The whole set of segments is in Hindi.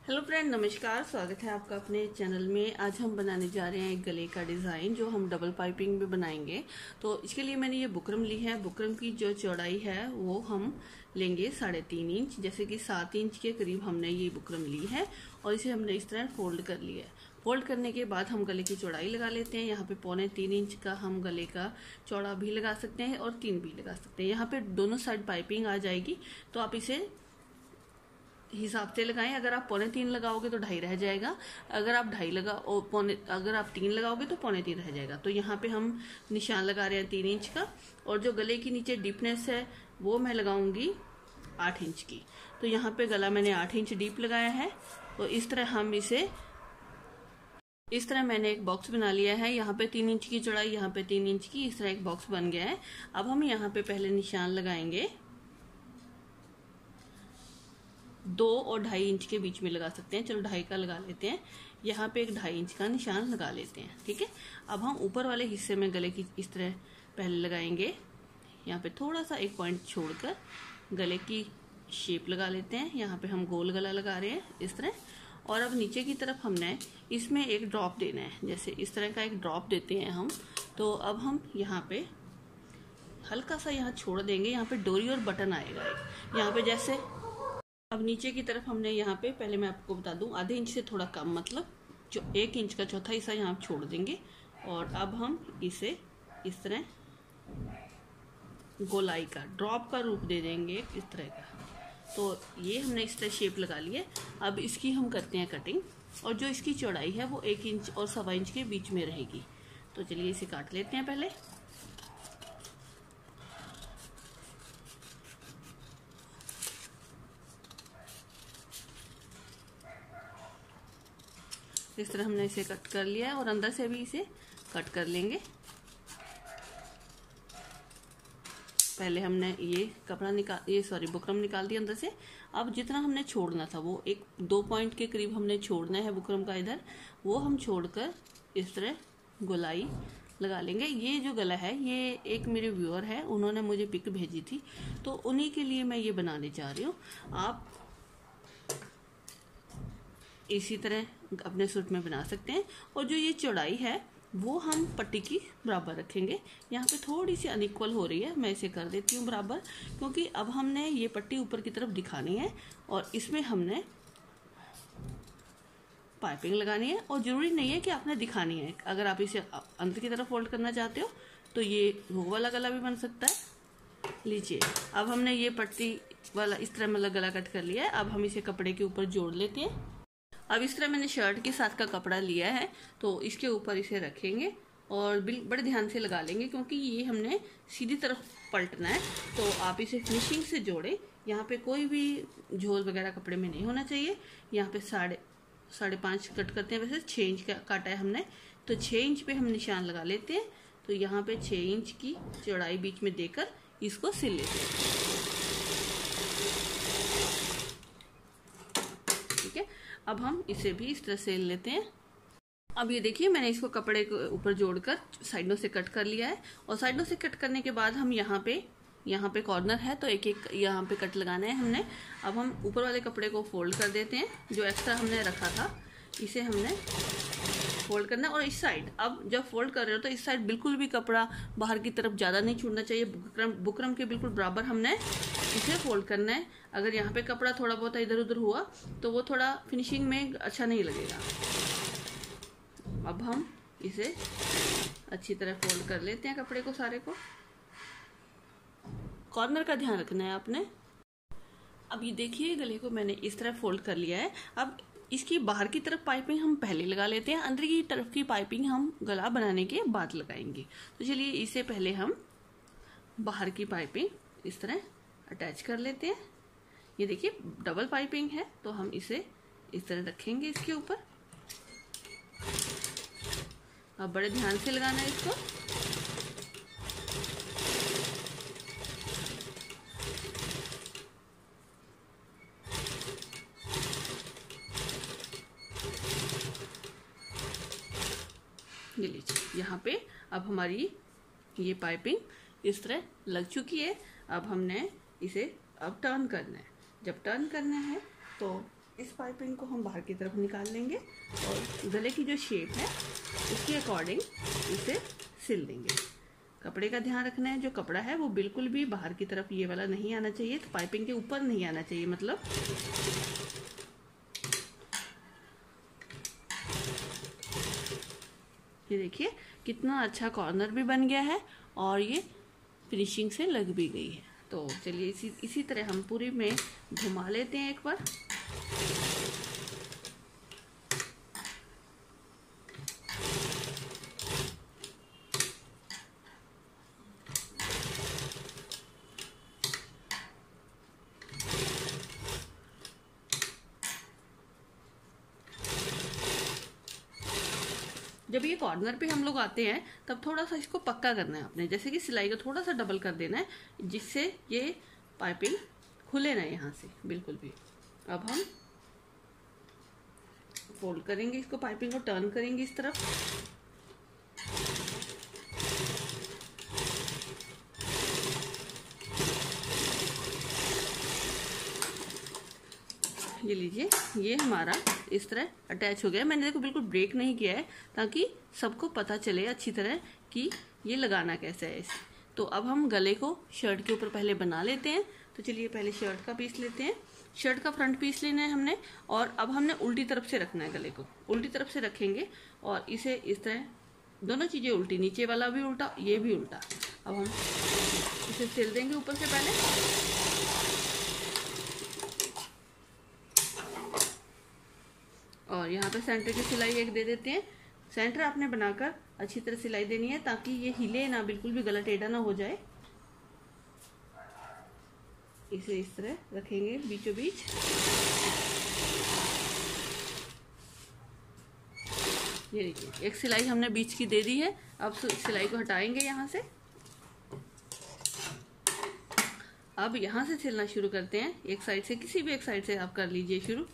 हेलो फ्रेंड, नमस्कार। स्वागत है आपका अपने चैनल में। आज हम बनाने जा रहे हैं एक गले का डिज़ाइन जो हम डबल पाइपिंग में बनाएंगे। तो इसके लिए मैंने ये बुकरम ली है। बुकरम की जो चौड़ाई है वो हम लेंगे 3.5 इंच, जैसे कि 7 इंच के करीब हमने ये बुकरम ली है और इसे हमने इस तरह फोल्ड कर लिया है। फोल्ड करने के बाद हम गले की चौड़ाई लगा लेते हैं। यहाँ पे 3.25 इंच का हम गले का चौड़ा भी लगा सकते हैं और 3 भी लगा सकते हैं। यहाँ पे दोनों साइड पाइपिंग आ जाएगी, तो आप इसे हिसाब से लगाएं। अगर आप 3.25 लगाओगे तो 2.5 रह जाएगा। अगर आप 2.5 अगर आप 3 लगाओगे तो 3.25 रह जाएगा। तो यहाँ पे हम निशान लगा रहे हैं 3 इंच का, और जो गले की नीचे डीपनेस है वो मैं लगाऊंगी 8 इंच की। तो यहाँ पे गला मैंने 8 इंच डीप लगाया है। तो इस तरह मैंने एक बॉक्स बना लिया है। यहाँ पे 3 इंच की चौड़ाई, यहाँ पे 3 इंच की, इस तरह एक बॉक्स बन गया है। अब हम यहाँ पे पहले निशान लगाएंगे 2 और 2.5 इंच के बीच में लगा सकते हैं। चलो 2.5 का लगा लेते हैं। यहाँ पे एक 2.5 इंच का निशान लगा लेते हैं, ठीक है। अब हम ऊपर वाले हिस्से में गले की इस तरह पहले लगाएंगे। यहाँ पे थोड़ा सा एक पॉइंट छोड़कर गले की शेप लगा लेते हैं। यहाँ पे हम गोल गला लगा रहे हैं इस तरह। और अब नीचे की तरफ हमने इसमें एक ड्रॉप देना है, जैसे इस तरह का एक ड्रॉप देते हैं हम। तो अब हम यहाँ पे हल्का सा यहाँ छोड़ देंगे। यहाँ पे डोरी और बटन आएगा यहाँ पे जैसे। अब नीचे की तरफ हमने यहाँ पे, पहले मैं आपको बता दूं, आधे इंच से थोड़ा कम, मतलब जो 1 इंच का चौथा हिस्सा यहाँ छोड़ देंगे। और अब हम इसे इस तरह गोलाई का ड्रॉप का रूप दे देंगे इस तरह का। तो ये हमने इस तरह शेप लगा ली है। अब इसकी हम करते हैं कटिंग, और जो इसकी चौड़ाई है वो 1 इंच और 1.25 इंच के बीच में रहेगी। तो चलिए इसे काट लेते हैं पहले। इस तरह हमने इसे कट कर लिया है और अंदर से भी इसे कट कर लेंगे। पहले हमने ये बुकरम निकाल दिया अंदर से। अब जितना हमने छोड़ना था वो 1-2 पॉइंट के करीब हमने छोड़ना है बुकरम का इधर, वो हम छोड़कर इस तरह गोलाई लगा लेंगे। ये जो गला है ये एक मेरे व्यूअर है, उन्होंने मुझे पिक भेजी थी, तो उन्हीं के लिए मैं ये बनाने जा रही हूँ। आप इसी तरह अपने सूट में बना सकते हैं। और जो ये चौड़ाई है वो हम पट्टी की बराबर रखेंगे। यहाँ पे थोड़ी सी अनइक्वल हो रही है, मैं इसे कर देती हूँ बराबर, क्योंकि अब हमने ये पट्टी ऊपर की तरफ दिखानी है और इसमें हमने पाइपिंग लगानी है। और जरूरी नहीं है कि आपने दिखानी है, अगर आप इसे अंदर की तरफ फोल्ड करना चाहते हो तो ये वो वाला गला भी बन सकता है। लीजिए, अब हमने ये पट्टी वाला इस तरह मतलब गला कट कर लिया है। अब हम इसे कपड़े के ऊपर जोड़ लेते हैं। अब इस तरह मैंने शर्ट के साथ का कपड़ा लिया है, तो इसके ऊपर इसे रखेंगे और बड़े ध्यान से लगा लेंगे, क्योंकि ये हमने सीधी तरफ पलटना है। तो आप इसे फिनिशिंग से जोड़े। यहाँ पे कोई भी झोल वगैरह कपड़े में नहीं होना चाहिए। यहाँ पे 5.5 कट करते हैं, वैसे 6 इंच का काटा है हमने, तो 6 इंच पे हम निशान लगा लेते हैं। तो यहाँ पे 6 इंच की चौड़ाई बीच में देकर इसको सिल लेते हैं, ठीक है। अब हम इसे भी इस तरह सिल लेते हैं। अब ये देखिए, मैंने इसको कपड़े के ऊपर जोड़कर साइडों से कट कर लिया है। और साइडों से कट करने के बाद हम यहाँ पे कॉर्नर है, तो एक एक यहाँ पे कट लगाना है हमने। अब हम ऊपर वाले कपड़े को फोल्ड कर देते हैं। जो एक्स्ट्रा हमने रखा था इसे हमने फोल्ड करना है। और इस साइड, अब जब फोल्ड कर रहे हो तो इस साइड बिल्कुल भी कपड़ा बाहर की तरफ ज्यादा नहीं छूटना चाहिए। बुकरम के बिल्कुल बराबर हमने इसे फोल्ड करना है। अगर यहाँ पे कपड़ा थोड़ा बहुत इधर उधर हुआ तो वो थोड़ा फिनिशिंग में अच्छा नहीं लगेगा। अब हम इसे अच्छी तरह फोल्ड कर लेते हैं कपड़े को सारे को। कॉर्नर का ध्यान रखना है आपने। अब ये देखिए, गले को मैंने इस तरह फोल्ड कर लिया है। अब इसकी बाहर की तरफ पाइपिंग हम पहले लगा लेते हैं, अंदर की तरफ की पाइपिंग हम गला बनाने के बाद लगाएंगे। तो चलिए इसे पहले हम बाहर की पाइपिंग इस तरह अटैच कर लेते हैं। ये देखिए डबल पाइपिंग है, तो हम इसे इस तरह रखेंगे इसके ऊपर। अब बड़े ध्यान से लगाना है इसको। ये लीजिए, यहाँ पे अब हमारी ये पाइपिंग इस तरह लग चुकी है। अब हमने इसे अब टर्न करना है। जब टर्न करना है तो इस पाइपिंग को हम बाहर की तरफ निकाल लेंगे और गले की जो शेप है उसके अकॉर्डिंग इसे सिल देंगे। कपड़े का ध्यान रखना है, जो कपड़ा है वो बिल्कुल भी बाहर की तरफ ये वाला नहीं आना चाहिए, तो पाइपिंग के ऊपर नहीं आना चाहिए मतलब। ये देखिए कितना अच्छा कॉर्नर भी बन गया है और ये फिनिशिंग से लग भी गई है। तो चलिए इसी तरह हम पूरी में घुमा लेते हैं एक बार। जब ये कॉर्नर पे हम लोग आते हैं तब थोड़ा सा इसको पक्का करना है आपने, जैसे कि सिलाई को थोड़ा सा डबल कर देना है जिससे ये पाइपिंग खुले ना यहाँ से बिल्कुल भी। अब हम फोल्ड करेंगे इसको, पाइपिंग को टर्न करेंगे इस तरफ। ये लीजिए, ये हमारा इस तरह अटैच हो गया। मैंने देखो बिल्कुल ब्रेक नहीं किया है ताकि सबको पता चले अच्छी तरह कि ये लगाना कैसे है इसे। तो अब हम गले को शर्ट के ऊपर पहले बना लेते हैं। तो चलिए पहले शर्ट का पीस लेते हैं। शर्ट का फ्रंट पीस लेना है हमने और अब हमने उल्टी तरफ से रखना है, गले को उल्टी तरफ से रखेंगे और इसे इस तरह दोनों चीजें उल्टी, नीचे वाला भी उल्टा ये भी उल्टा। अब हम इसे सिल देंगे ऊपर से पहले। और यहाँ पे सेंटर की सिलाई एक दे देते हैं। सेंटर आपने बनाकर अच्छी तरह सिलाई देनी है ताकि ये हिले ना, बिल्कुल भी गला टेढ़ा ना हो जाए। इसे इस तरह रखेंगे बीचों बीच। ये देखिए एक सिलाई हमने बीच की दे दी है। अब सिलाई को हटाएंगे यहाँ से। अब यहाँ से सिलना शुरू करते हैं। एक साइड से, किसी भी एक साइड से आप कर लीजिए शुरू।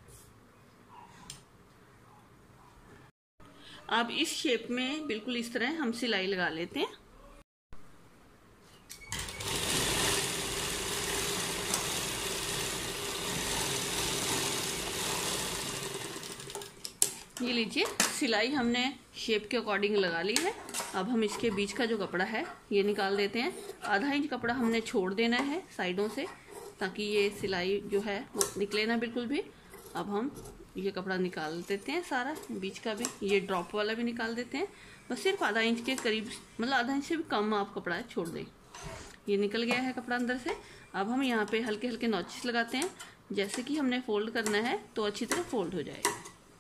अब इस शेप में बिल्कुल इस तरह हम सिलाई लगा लेते हैं। ये लीजिए सिलाई हमने शेप के अकॉर्डिंग लगा ली है। अब हम इसके बीच का जो कपड़ा है ये निकाल देते हैं। आधा इंच कपड़ा हमने छोड़ देना है साइडों से ताकि ये सिलाई जो है वो निकले ना बिल्कुल भी। अब हम ये कपड़ा निकाल देते हैं सारा, बीच का भी, ये ड्रॉप वाला भी निकाल देते हैं। बस सिर्फ आधा इंच के करीब, मतलब आधा इंच से भी कम आप कपड़ा छोड़ दें। ये निकल गया है कपड़ा अंदर से। अब हम यहाँ पे हल्के हल्के नॉचेस लगाते हैं। जैसे कि हमने फोल्ड करना है तो अच्छी तरह फोल्ड हो जाएगा।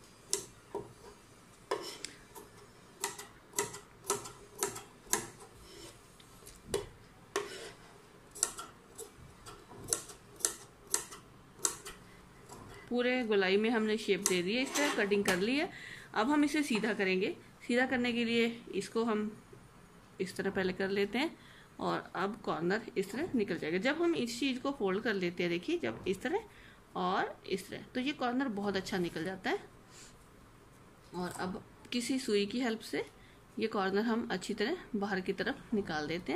पूरे गोलाई में हमने शेप दे दी है, इस तरह कटिंग कर ली है। अब हम इसे सीधा करेंगे। सीधा करने के लिए इसको हम इस तरह पहले कर लेते हैं और अब कॉर्नर इस तरह निकल जाएगा। जब हम इस चीज़ को फोल्ड कर लेते हैं, देखिए जब इस तरह और इस तरह, तो ये कॉर्नर बहुत अच्छा निकल जाता है। और अब किसी सुई की हेल्प से ये कॉर्नर हम अच्छी तरह बाहर की तरफ निकाल देते हैं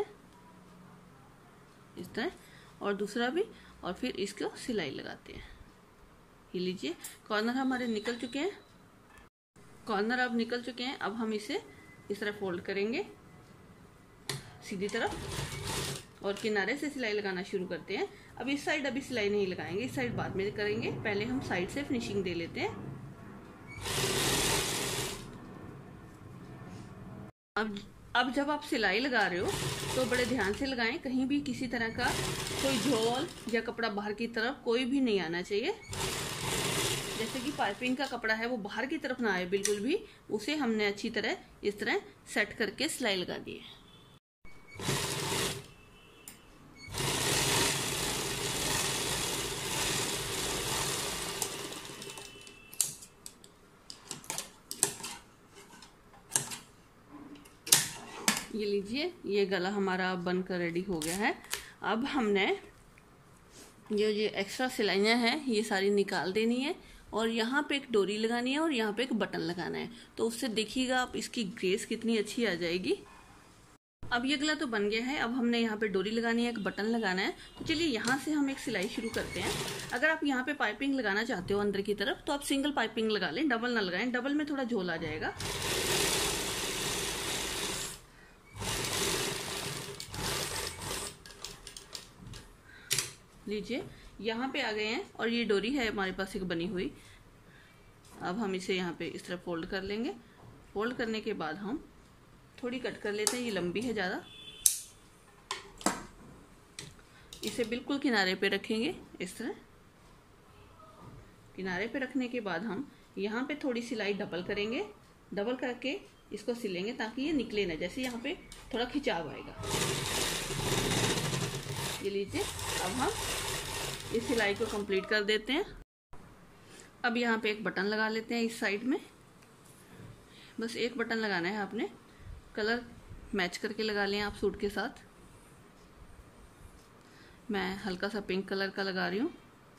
इस तरह, और दूसरा भी, और फिर इसको सिलाई लगाते हैं। ये लीजिए कॉर्नर हमारे निकल चुके हैं। कॉर्नर अब निकल चुके हैं। अब हम इसे इस तरह फोल्ड करेंगे सीधी तरफ और किनारे से सिलाई लगाना शुरू करते हैं। अब इस साइड अभी सिलाई नहीं लगाएंगे, इस साइड बाद में करेंगे। पहले हम साइड से फिनिशिंग दे लेते हैं। अब जब आप सिलाई लगा रहे हो तो बड़े ध्यान से लगाएं, कहीं भी किसी तरह का कोई झोल या कपड़ा बाहर की तरफ कोई भी नहीं आना चाहिए। जैसे कि पाइपिंग का कपड़ा है वो बाहर की तरफ ना आए बिल्कुल भी, उसे हमने अच्छी तरह इस तरह सेट करके सिलाई लगा दी है। ये लीजिए ये गला हमारा बनकर रेडी हो गया है। अब हमने जो एक्स्ट्रा सिलाइयाँ हैं ये सारी निकाल देनी है और यहाँ पे एक डोरी लगानी है और यहाँ पे एक बटन लगाना है। तो उससे देखिएगा आप इसकी ग्रेस कितनी अच्छी आ जाएगी। अब ये गला तो बन गया है। अब हमने यहाँ पे डोरी लगानी है, एक बटन लगाना है। तो चलिए यहाँ से हम एक सिलाई शुरू करते हैं। अगर आप यहाँ पे पाइपिंग लगाना चाहते हो अंदर की तरफ तो आप सिंगल पाइपिंग लगा लें, डबल ना लगाएं, डबल में थोड़ा झोल आ जाएगा। लीजिए यहाँ पे आ गए हैं और ये डोरी है हमारे पास एक बनी हुई। अब हम इसे यहाँ पे इस तरह फोल्ड कर लेंगे। फोल्ड करने के बाद हम थोड़ी कट कर लेते हैं, ये लंबी है ज़्यादा। इसे बिल्कुल किनारे पे रखेंगे इस तरह। किनारे पे रखने के बाद हम यहाँ पे थोड़ी सिलाई डबल करेंगे, डबल करके इसको सिलेंगे ताकि ये निकले ना, जैसे यहाँ पे थोड़ा खिंचाव आएगा। ये लीजिए, अब हम इस सिलाई को कंप्लीट कर देते हैं। अब यहाँ पे एक बटन लगा लेते हैं इस साइड में। बस एक बटन लगाना है आपने, कलर मैच करके लगा लें आप सूट के साथ। मैं हल्का सा पिंक कलर का लगा रही हूँ।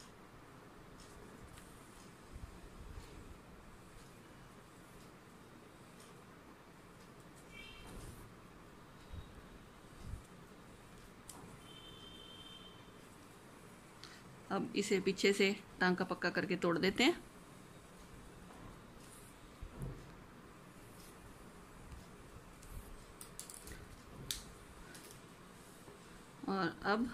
अब इसे पीछे से टांका पक्का करके तोड़ देते हैं। और अब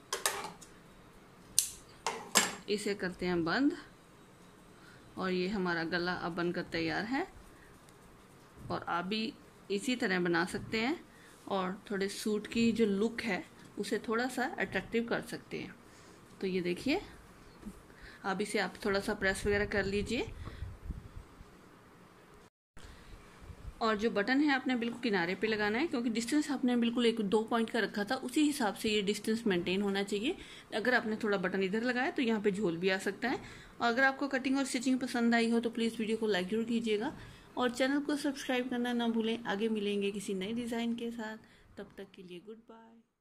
इसे करते हैं बंद। और ये हमारा गला अब बनकर तैयार है। और आप भी इसी तरह बना सकते हैं और थोड़े सूट की जो लुक है उसे थोड़ा सा अट्रैक्टिव कर सकते हैं। तो ये देखिए, अब इसे आप थोड़ा सा प्रेस वगैरह कर लीजिए। और जो बटन है आपने बिल्कुल किनारे पे लगाना है, क्योंकि डिस्टेंस आपने बिल्कुल 1-2 पॉइंट का रखा था, उसी हिसाब से ये डिस्टेंस मेंटेन होना चाहिए। अगर आपने थोड़ा बटन इधर लगाया तो यहाँ पे झोल भी आ सकता है। और अगर आपको कटिंग और स्टिचिंग पसंद आई हो तो प्लीज़ वीडियो को लाइक जरूर कीजिएगा और चैनल को सब्सक्राइब करना ना भूलें। आगे मिलेंगे किसी नए डिज़ाइन के साथ, तब तक के लिए गुड बाय।